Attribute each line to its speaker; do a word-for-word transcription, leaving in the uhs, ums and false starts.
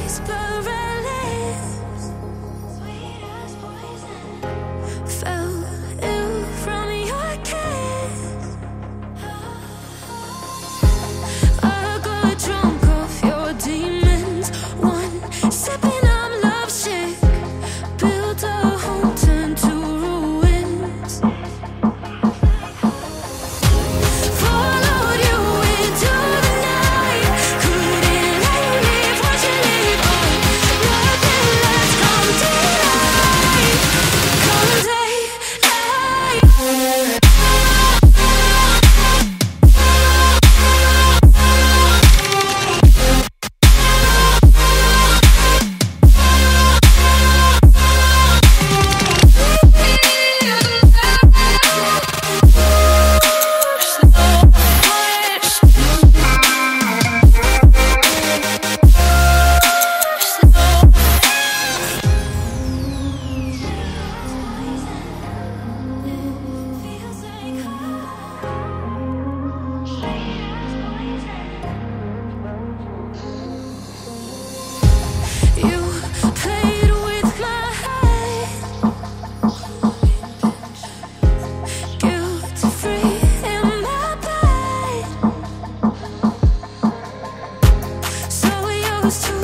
Speaker 1: whisper our lips. Felt ill from your kiss. I got drunk off your demons. One sipping, I'm lovesick. Built a home, turned to ruins. Followed you into the night. Couldn't let you leave once you leave. Oh, nothing less come daylight. Come daylight. You played with my head, guilt free in my bed. So used to